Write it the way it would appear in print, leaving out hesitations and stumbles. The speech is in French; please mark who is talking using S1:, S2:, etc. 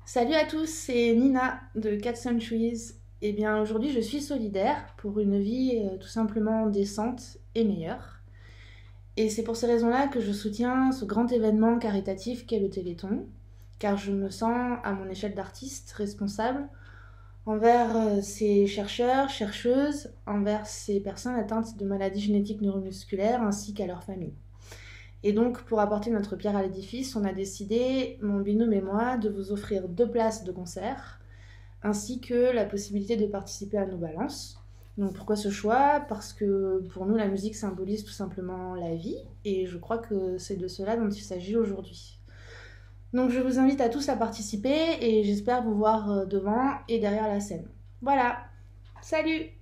S1: Salut à tous, c'est Nina de Cat Centuries. Eh bien aujourd'hui je suis solidaire pour une vie tout simplement décente et meilleure. Et c'est pour ces raisons-là que je soutiens ce grand événement caritatif qu'est le Téléthon, car je me sens, à mon échelle d'artiste, responsable envers ces chercheurs, chercheuses, envers ces personnes atteintes de maladies génétiques neuromusculaires ainsi qu'à leurs familles. Et donc, pour apporter notre pierre à l'édifice, on a décidé, mon binôme et moi, de vous offrir 2 places de concert, ainsi que la possibilité de participer à nos balances. Donc pourquoi ce choix? Parce que pour nous, la musique symbolise tout simplement la vie, et je crois que c'est de cela dont il s'agit aujourd'hui. Donc je vous invite à tous à participer, et j'espère vous voir devant et derrière la scène. Voilà, salut!